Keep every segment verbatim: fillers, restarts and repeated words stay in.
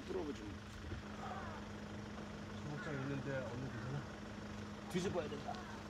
뚫어보지 뭐. 소목장 있는데 어느 데서나 뒤집어야 된다.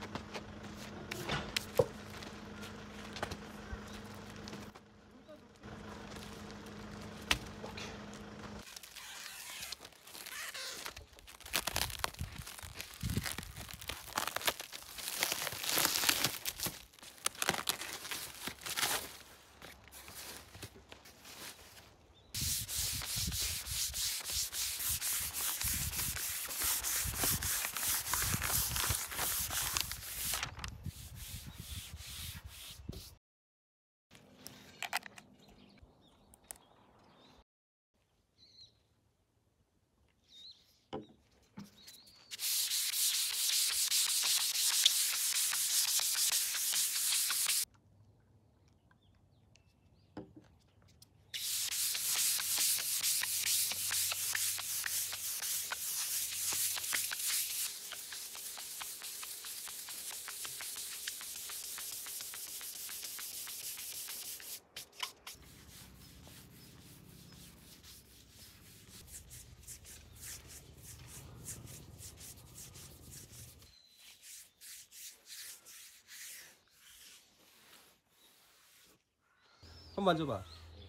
한번 만져봐.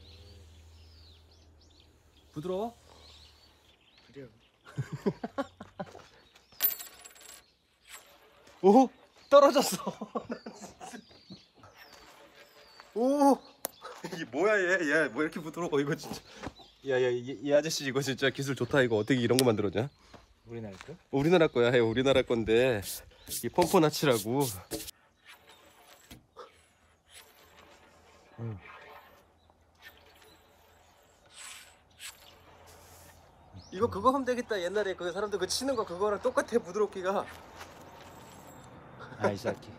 부드러워? 그래요. 오! 떨어졌어. 오! 이게 뭐야 얘? 얘 뭐 이렇게 부드러워 이거 진짜. 야야 이, 이 아저씨 이거 진짜 기술 좋다. 이거 어떻게 이런 거 만들었냐? 우리나라 거? 우리나라 거야. 해 우리나라 건데 이 펌퍼나치라고. 음. 이거 그거 하면 되겠다. 옛날에 그 사람들 그 치는 거 그거랑 똑같아 부드럽기가. 아이 새끼.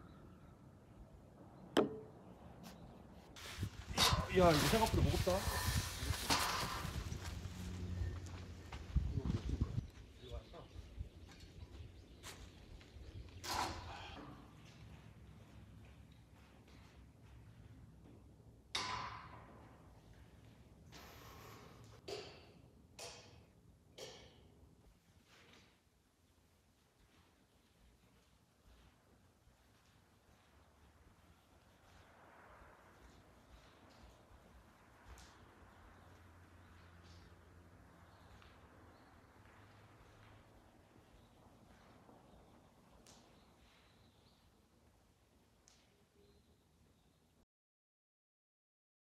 야 이거 생각보다 무겁다.